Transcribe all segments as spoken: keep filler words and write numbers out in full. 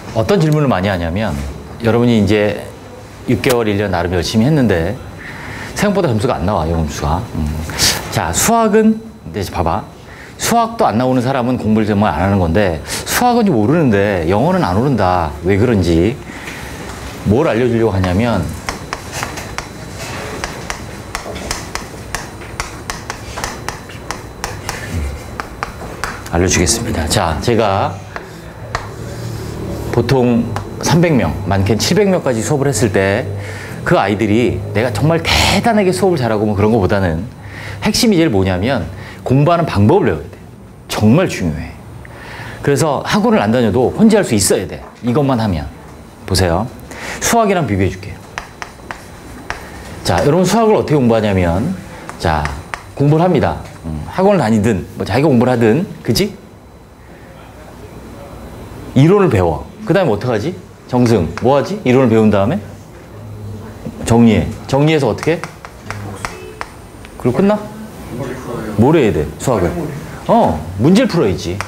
어떤 질문을 많이 하냐면, 여러분이 이제 육 개월, 일 년 나름 열심히 했는데 생각보다 점수가 안 나와, 영어 점수가. 음. 자, 수학은 이제 봐봐. 수학도 안 나오는 사람은 공부를 정말 안 하는 건데, 수학은 좀 오르는데 영어는 안 오른다. 왜 그런지 뭘 알려주려고 하냐면, 알려주겠습니다. 자, 제가 보통 삼백 명, 많게는 칠백 명까지 수업을 했을 때 그 아이들이 내가 정말 대단하게 수업을 잘하고 뭐 그런 것보다는 핵심이 제일 뭐냐면 공부하는 방법을 배워야 돼. 정말 중요해. 그래서 학원을 안 다녀도 혼자 할 수 있어야 돼. 이것만 하면. 보세요. 수학이랑 비교해 줄게요. 자, 여러분 수학을 어떻게 공부하냐면, 자, 공부를 합니다. 음, 학원을 다니든 뭐 자기가 공부를 하든, 그지? 이론을 배워. 그 다음에 어떡하지? 정승, 뭐 하지? 이론을 배운 다음에 정리해. 정리해서 어떻게? 그리고 끝나? 뭘 해야 돼? 수학을. 어, 문제를 풀어야지.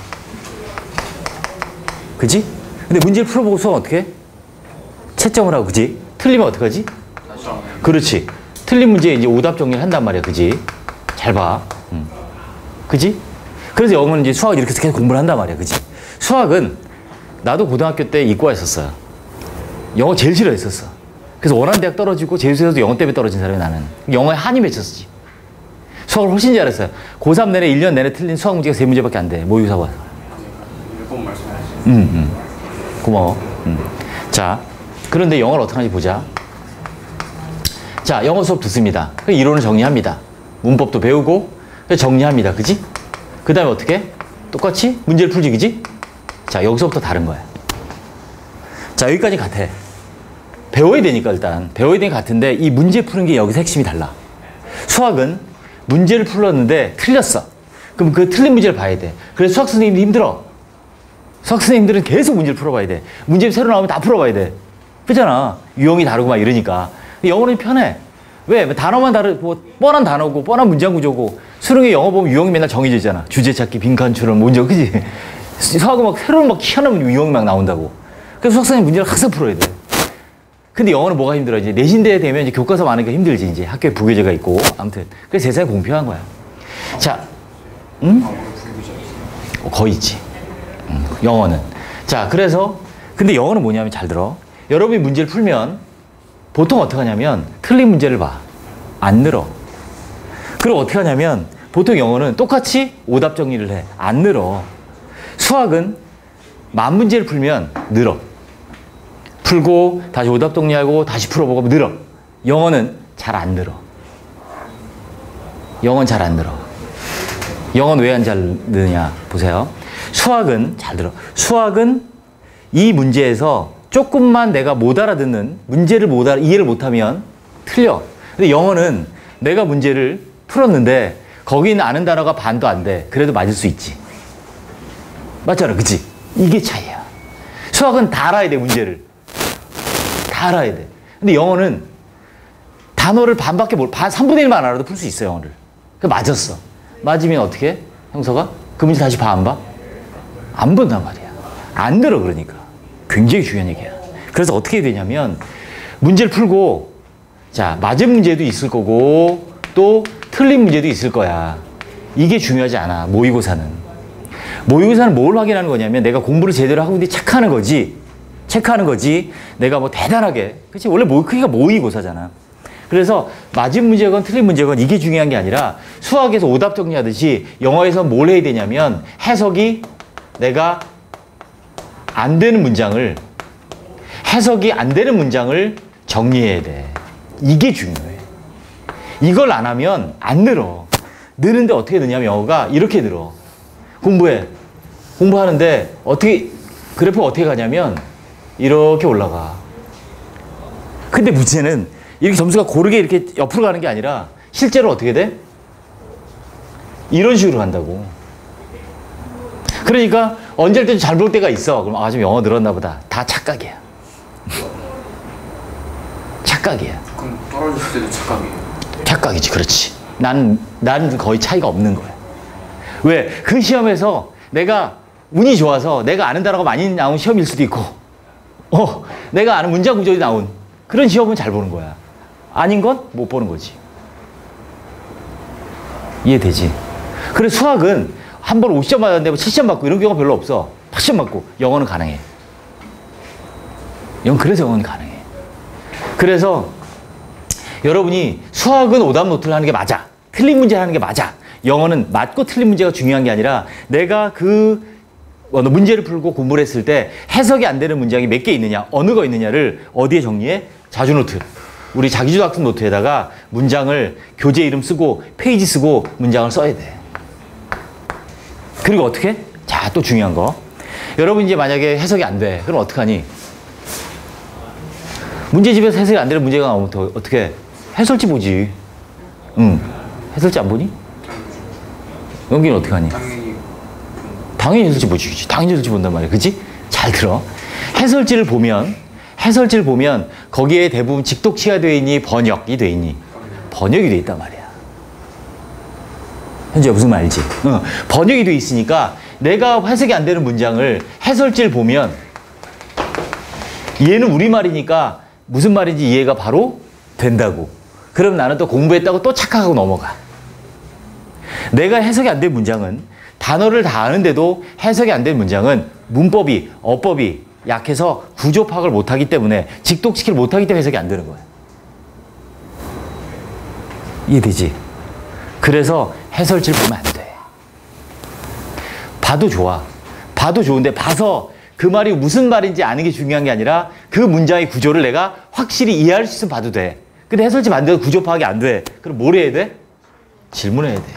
그지? 근데 문제를 풀어보고 수학 어떻게 해? 채점을 하고, 그지? 틀리면 어떡하지? 그렇지. 틀린 문제에 이제 오답 정리를 한단 말이야, 그지? 잘 봐. 응. 그지? 그래서 영어는 이제 수학을 이렇게 계속 공부를 한단 말이야, 그지? 수학은 나도 고등학교 때 이과였었어요. 영어 제일 싫어했었어. 그래서 원하는 대학 떨어지고 제주에서도 영어 때문에 떨어진 사람이 나는. 영어에 한이 맺혔었지. 수학을 훨씬 잘했어요. 고삼 내내 일 년 내내 틀린 수학 문제가 세 문제밖에 안 돼. 모의고사 봐. 몇 번 말씀하시죠. 응, 응. 고마워. 응. 자, 그런데 영어를 어떻게 하는지 보자. 자, 영어 수업 듣습니다. 이론을 정리합니다. 문법도 배우고 정리합니다. 그지? 그 다음에 어떻게? 똑같이 문제를 풀지, 그지? 자, 여기서부터 다른 거야. 자, 여기까지 같아. 배워야 되니까 일단. 배워야 되니까 같은데 이 문제 푸는 게 여기서 핵심이 달라. 수학은 문제를 풀었는데 틀렸어. 그럼 그 틀린 문제를 봐야 돼. 그래서 수학 선생님들이 힘들어. 수학 선생님들은 계속 문제를 풀어봐야 돼. 문제 새로 나오면 다 풀어봐야 돼. 그렇잖아. 유형이 다르고 막 이러니까. 영어는 편해. 왜? 단어만 다르, 뭐, 뻔한 단어고, 뻔한 문장 구조고, 수능에 영어 보면 유형이 맨날 정해져 있잖아. 주제 찾기, 빈칸추론, 문제, 그지? 수학은 막 새로운 막 희한한 유형이 막 나온다고. 그래서 수학 선생님 문제를 항상 풀어야 돼. 근데 영어는 뭐가 힘들어? 이제 내신대에 되면 이제 교과서 많으니까 힘들지, 이제. 학교에 부교재가 있고. 아무튼. 그래서 세상에 공평한 거야. 자, 응? 어, 거의 있지. 응, 영어는. 자, 그래서, 근데 영어는 뭐냐면 잘 들어. 여러분이 문제를 풀면 보통 어떻게 하냐면 틀린 문제를 봐. 안 늘어. 그리고 어떻게 하냐면 보통 영어는 똑같이 오답 정리를 해. 안 늘어. 수학은 만 문제를 풀면 늘어. 풀고 다시 오답 정리하고 다시 풀어보고 늘어. 영어는 잘 안 늘어. 영어는 잘 안 늘어. 영어는 왜 안 잘 느냐 보세요. 수학은 잘 들어. 수학은 이 문제에서 조금만 내가 못 알아듣는 문제를 못 알아 이해를 못하면 틀려. 근데 영어는 내가 문제를 풀었는데 거기는 아는 단어가 반도 안 돼. 그래도 맞을 수 있지. 맞잖아, 그치? 이게 차이야. 수학은 다 알아야 돼, 문제를. 다 알아야 돼. 근데 영어는 단어를 반밖에 못, 반, 삼분의 일만 알아도 풀 수 있어, 영어를. 그 맞았어. 맞으면 어떻게 해? 형서가? 그 문제 다시 봐, 안 봐? 안 본단 말이야. 안 들어, 그러니까. 굉장히 중요한 얘기야. 그래서 어떻게 해야 되냐면, 문제를 풀고, 자, 맞은 문제도 있을 거고, 또 틀린 문제도 있을 거야. 이게 중요하지 않아, 모의고사는. 모의고사는 뭘 확인하는 거냐면, 내가 공부를 제대로 하고 있는지 체크하는 거지. 체크하는 거지. 내가 뭐 대단하게. 그치? 원래 모, 크기가 모의고사잖아. 그래서 맞은 문제건 틀린 문제건 이게 중요한 게 아니라 수학에서 오답 정리하듯이 영어에서 뭘 해야 되냐면 해석이 내가 안 되는 문장을 해석이 안 되는 문장을 정리해야 돼. 이게 중요해. 이걸 안 하면 안 늘어. 느는데 어떻게 느냐면 영어가 이렇게 늘어. 공부해. 공부하는데 어떻게 그래프가 어떻게 가냐면 이렇게 올라가. 근데 문제는 이렇게 점수가 고르게 이렇게 옆으로 가는 게 아니라 실제로 어떻게 돼? 이런 식으로 간다고. 그러니까 언제 때 잘 볼 때가 있어. 그럼 아, 좀 영어 늘었나 보다. 다 착각이야. 착각이야. 그럼 떨어질 때도 착각이에요? 착각이지, 그렇지. 난, 난 거의 차이가 없는 거야. 왜? 그 시험에서 내가 운이 좋아서 내가 아는 단어가 많이 나온 시험일 수도 있고 어, 내가 아는 문장 구조이 나온 그런 시험은 잘 보는 거야. 아닌 건 못 보는 거지. 이해되지? 그래 수학은 한 번 오십 점 맞았는데 뭐 칠 점 맞고 이런 경우가 별로 없어. 팔 점 맞고 영어는 가능해. 영 그래서 영어는 가능해. 그래서 여러분이 수학은 오답 노트를 하는 게 맞아. 틀린 문제 하는 게 맞아. 영어는 맞고 틀린 문제가 중요한 게 아니라 내가 그 문제를 풀고 공부를 했을 때 해석이 안 되는 문장이 몇 개 있느냐, 어느 거 있느냐를 어디에 정리해? 자주 노트. 우리 자기주도 학습 노트에다가 문장을 교재 이름 쓰고 페이지 쓰고 문장을 써야 돼. 그리고 어떻게? 자, 또 중요한 거. 여러분 이제 만약에 해석이 안 돼. 그럼 어떡하니? 문제집에서 해석이 안 되는 문제가 나오면 더 어떻게? 해설지 보지. 응. 해설지 안 보니? 여기는 어떻게 하니? 당연히 당연히 해설지 보지. 당연히 해설지 본단 말이야. 그치? 잘 들어. 해설지를 보면, 해설지를 보면 거기에 대부분 직독치가 되어 있니? 번역이 되어 있니? 번역이 되어 있단 말이야. 현주야 무슨 말인지. 어, 번역이 되어 있으니까 내가 해석이 안 되는 문장을 해설지를 보면 얘는 우리말이니까 무슨 말인지 이해가 바로 된다고. 그럼 나는 또 공부했다고 또 착각하고 넘어가. 내가 해석이 안 된 문장은 단어를 다 아는데도 해석이 안 된 문장은 문법이, 어법이 약해서 구조 파악을 못하기 때문에 직독시키를 못하기 때문에 해석이 안 되는 거야. 이해되지? 그래서 해설지를 보면 안 돼. 봐도 좋아. 봐도 좋은데 봐서 그 말이 무슨 말인지 아는 게 중요한 게 아니라 그 문장의 구조를 내가 확실히 이해할 수 있으면 봐도 돼. 근데 해설지 만들어도 구조 파악이 안 돼. 그럼 뭘 해야 돼? 질문해야 돼.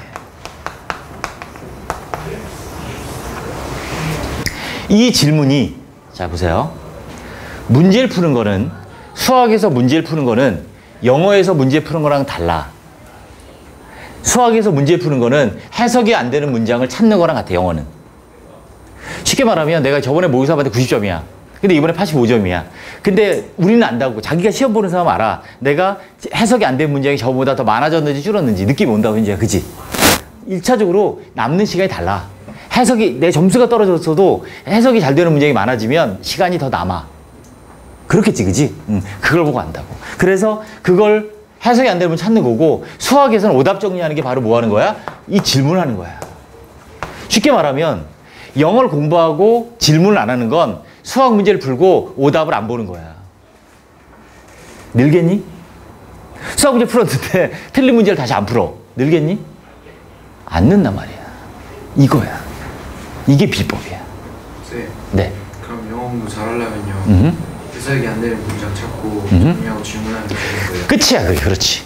이 질문이, 자 보세요. 문제를 푸는 거는, 수학에서 문제를 푸는 거는 영어에서 문제 푸는 거랑 달라. 수학에서 문제 푸는 거는 해석이 안 되는 문장을 찾는 거랑 같아, 영어는. 쉽게 말하면 내가 저번에 모의고사 봤는데 구십 점이야. 근데 이번에 팔십오 점이야. 근데 우리는 안다고. 자기가 시험 보는 사람 알아. 내가 해석이 안 된 문장이 저보다 더 많아졌는지 줄었는지 느낌이 온다고, 이제. 그치? 일 차적으로 남는 시간이 달라. 해석이, 내 점수가 떨어졌어도 해석이 잘 되는 문장이 많아지면 시간이 더 남아. 그렇겠지, 그지? 응, 그걸 보고 안다고. 그래서 그걸 해석이 안 되면 찾는 거고, 수학에서는 오답 정리하는 게 바로 뭐 하는 거야? 이 질문하는 거야. 쉽게 말하면 영어를 공부하고 질문을 안 하는 건 수학 문제를 풀고 오답을 안 보는 거야. 늘겠니? 수학 문제 풀었는데 틀린 문제를 다시 안 풀어. 늘겠니? 안 는단 말이야. 이거야. 이게 비법이야. 네. 네. 그럼 영어 공부 잘하려면요. 음흠. 해석이 안 되는 문장 찾고 음흠. 정리하고 질문하는 게 되는 거예요. 끝이야, 그게. 그렇지.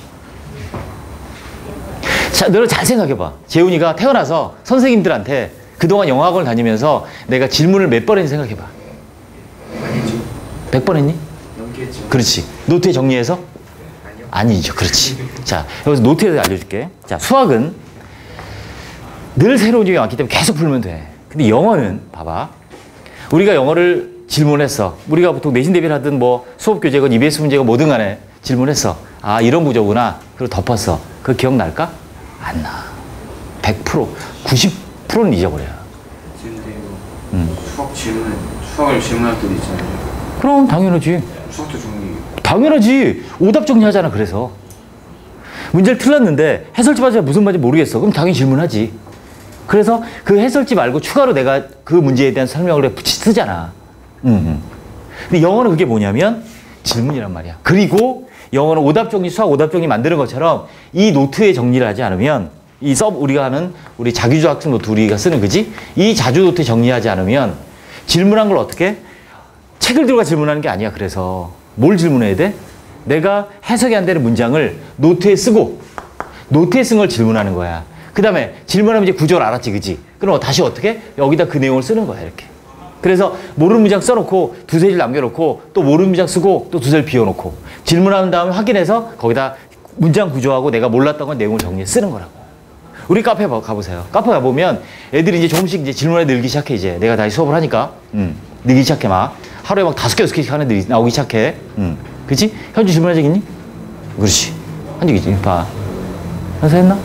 자, 너를 잘 생각해봐. 재훈이가 태어나서 선생님들한테 그동안 영어학원을 다니면서 내가 질문을 몇 번 했는지 생각해봐. 아니죠. 백 번 했니? 넘겠죠. 그렇지. 노트에 정리해서? 아니요. 아니죠. 그렇지. 자, 여기서 노트에서 알려줄게. 자, 수학은 늘 새로운 점이 왔기 때문에 계속 풀면 돼. 근데 영어는, 봐봐. 우리가 영어를 질문했어. 우리가 보통 내신 대비를 하든 뭐 수업 교재건 이비에스 문제건 뭐든 간에 질문했어. 아, 이런 구조구나. 그리고 덮었어. 그거 기억날까? 안 나. 백 퍼센트, 구십 퍼센트는 잊어버려. 근데 이거 음. 수학 질문, 수학을 질문할 때도 있잖아요. 그럼 당연하지. 수학도 정리. 당연하지. 오답 정리하잖아. 그래서 문제를 틀렸는데 해설지 맞아 무슨 말인지 모르겠어. 그럼 당연히 질문하지. 그래서 그 해설지 말고 추가로 내가 그 문제에 대한 설명을 붙이 쓰잖아. 응, 응. 근데 영어는 그게 뭐냐면 질문이란 말이야. 그리고 영어는 오답 정리, 수학 오답 정리 만드는 것처럼 이 노트에 정리를 하지 않으면, 이 서브 우리가 하는 우리 자기주도 학습 노트 우리가 쓰는, 그지? 이 자주 노트에 정리하지 않으면 질문한 걸 어떻게? 책을 들고 질문하는 게 아니야. 그래서 뭘 질문해야 돼? 내가 해석이 안 되는 문장을 노트에 쓰고 노트에 쓴 걸 질문하는 거야. 그 다음에 질문하면 이제 구조를 알았지, 그지? 그럼 다시 어떻게? 여기다 그 내용을 쓰는 거야, 이렇게. 그래서 모르는 문장 써놓고 두세 줄 남겨놓고 또 모르는 문장 쓰고 또 두세 줄 비워놓고 질문한 다음에 확인해서 거기다 문장 구조하고 내가 몰랐던 건 내용을 정리해 쓰는 거라고. 우리 카페 가보세요. 카페 가보면 애들이 이제 조금씩 이제 질문에 늘기 시작해, 이제. 내가 다시 수업을 하니까. 음, 늘기 시작해, 막. 하루에 막 다섯 개, 여섯 개씩 하는 애들이 나오기 시작해. 음, 그치? 현주 질문한 적 있니? 그렇지. 한 적 있지. 봐. 현수 했나?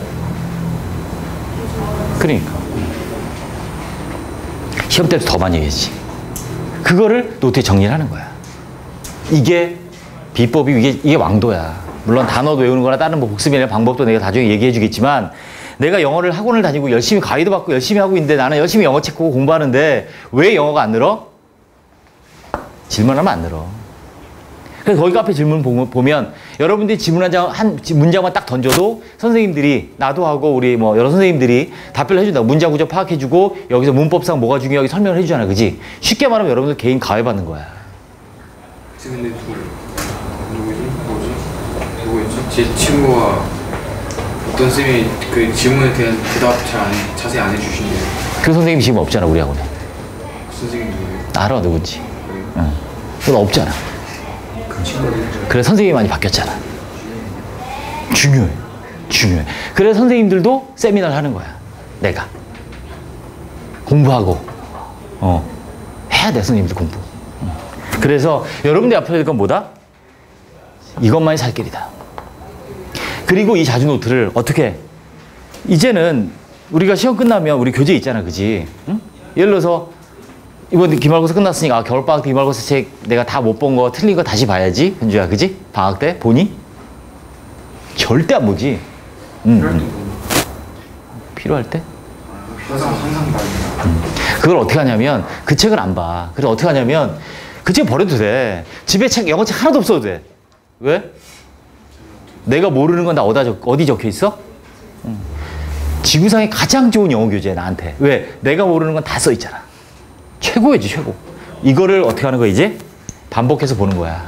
그러니까. 시험 때도 더 많이 해야지. 그거를 노트에 정리를 하는 거야. 이게 비법이 이게, 이게 왕도야. 물론 단어도 외우는 거나 다른 뭐 복습이나 방법도 내가 나중에 얘기해 주겠지만 내가 영어를 학원을 다니고 열심히 가이드 받고 열심히 하고 있는데 나는 열심히 영어 책 보고 공부하는데 왜 영어가 안 늘어? 질문하면 안 늘어. 그래서 거기 앞에 질문 보면 여러분들이 질문 한, 장, 한 문장만 딱 던져도 선생님들이 나도 하고 우리 뭐 여러 선생님들이 답변을 해준다. 문장 구조 파악해주고 여기서 문법상 뭐가 중요하게 설명을 해주잖아. 그지? 쉽게 말하면 여러분들 개인 가해받는 거야. 근데 누구, 누구지? 뭐지? 누구였지? 제 친구가 어떤 쌤이 그 질문에 대한 대답 잘 안, 자세히 안 해주신대요. 그 선생님이 지금 없잖아. 우리 학원에. 그 선생님 누구예요? 알아 누군지. 그래요? 응. 그건 없잖아. 그래서 선생님이 많이 바뀌었잖아. 중요해. 중요해. 그래서 선생님들도 세미나를 하는 거야. 내가. 공부하고. 어. 해야 돼, 선생님들 공부. 어. 그래서 여러분들 앞에 될 건 뭐다? 이것만이 살 길이다. 그리고 이 자주 노트를 어떻게, 이제는 우리가 시험 끝나면 우리 교재 있잖아. 그지? 응? 예를 들어서 이번 기말고사 끝났으니까 아, 겨울방학 때 기말고사 책 내가 다 못 본 거 틀린 거 다시 봐야지. 현주야, 그지? 방학 때 보니? 절대 안 보지. 응, 필요할 때 응. 보는 필요할 때? 항상 항상 봐야 음. 그걸 어떻게 하냐면 그 책을 안 봐. 그래서 어떻게 하냐면 그 책 버려도 돼. 집에 책 영어 책 하나도 없어도 돼. 왜? 내가 모르는 건 다 어디다 적, 어디 적혀 있어? 음. 지구상에 가장 좋은 영어 교재야 나한테. 왜? 내가 모르는 건 다 써 있잖아. 최고이지 최고. 이거를 어떻게 하는 거야 이제? 반복해서 보는 거야.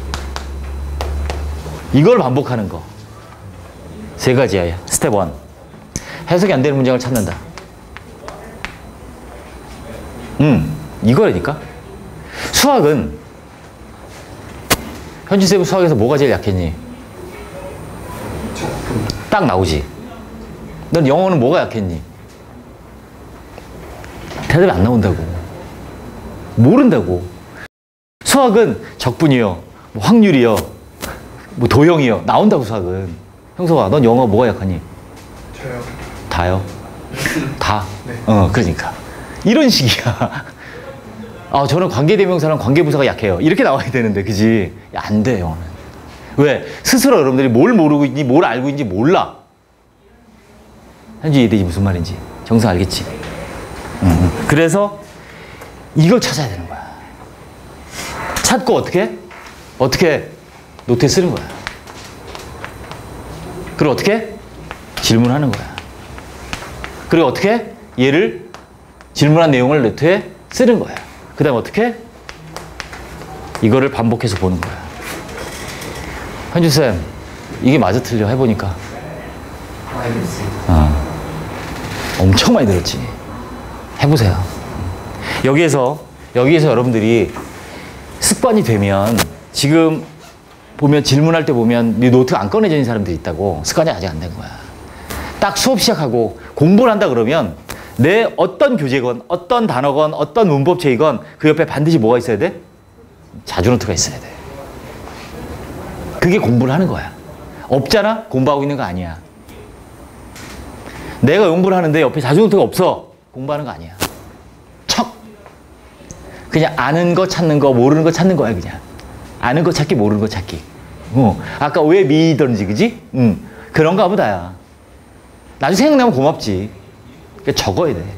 이걸 반복하는 거. 세 가지야. 스텝 원. 해석이 안 되는 문장을 찾는다. 음, 이거라니까. 수학은 현주쌤은 수학에서 뭐가 제일 약했니? 딱 나오지. 넌 영어는 뭐가 약했니? 대답이 안 나온다고. 모른다고. 수학은 적분이요, 뭐 확률이요, 뭐 도형이요. 나온다고 수학은. 형석아, 넌 영어 뭐가 약하니? 저요. 다요? 다? 네. 어, 그러니까. 이런 식이야. 아, 저는 관계대명사랑 관계부사가 약해요. 이렇게 나와야 되는데, 그지? 야, 안 돼, 영어는. 왜? 스스로 여러분들이 뭘 모르고 있니, 뭘 알고 있는지 몰라. 현주 이해되지? 무슨 말인지. 정상 알겠지? 응, 응. 그래서 이걸 찾아야 되는 거야. 찾고 어떻게? 어떻게? 노트에 쓰는 거야. 그리고 어떻게? 질문하는 거야. 그리고 어떻게? 얘를 질문한 내용을 노트에 쓰는 거야. 그 다음에 어떻게? 이거를 반복해서 보는 거야. 현주쌤, 이게 맞아 틀려 해보니까. 어. 엄청 많이 들었지. 해보세요. 여기에서, 여기에서 여러분들이 습관이 되면 지금 보면 질문할 때 보면 네 노트 안 꺼내져 있는 사람들이 있다고. 습관이 아직 안 된 거야. 딱 수업 시작하고 공부를 한다 그러면 내 어떤 교재건 어떤 단어건 어떤 문법책이건 그 옆에 반드시 뭐가 있어야 돼? 자주노트가 있어야 돼. 그게 공부를 하는 거야. 없잖아? 공부하고 있는 거 아니야. 내가 공부를 하는데 옆에 자주노트가 없어. 공부하는 거 아니야. 척. 그냥 아는 거 찾는 거 모르는 거 찾는 거야 그냥. 아는 거 찾기 모르는 거 찾기. 어. 아까 왜 미던지 그지? 응. 그런가 보다야. 나중에 생각나면 고맙지. 그러니까 적어야 돼.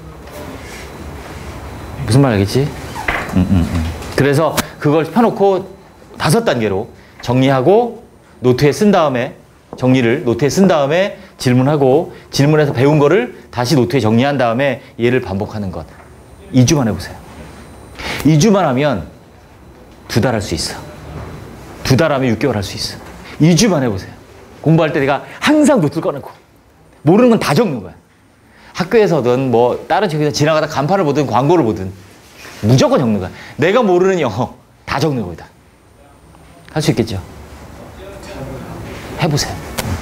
무슨 말 알겠지? 응, 응, 응. 그래서 그걸 펴놓고 다섯 단계로 정리하고 노트에 쓴 다음에 정리를 노트에 쓴 다음에 질문하고 질문해서 배운 거를 다시 노트에 정리한 다음에 얘를 반복하는 것. 이 주만 해보세요. 이 주만 하면 두 달 할 수 있어. 두 달 하면 육 개월 할 수 있어. 이 주만 해보세요. 공부할 때 내가 항상 노트를 꺼내고 모르는 건 다 적는 거야. 학교에서든 뭐 다른 책에서 지나가다 간판을 보든 광고를 보든 무조건 적는 거야. 내가 모르는 영어 다 적는 거다. 할 수 있겠죠? 해보세요.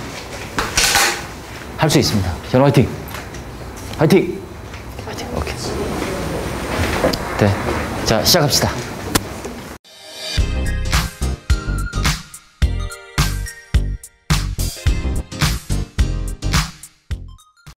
할 수 있습니다. 저는 화이팅! 화이팅! 화이팅! 오케이. 네. 자, 시작합시다.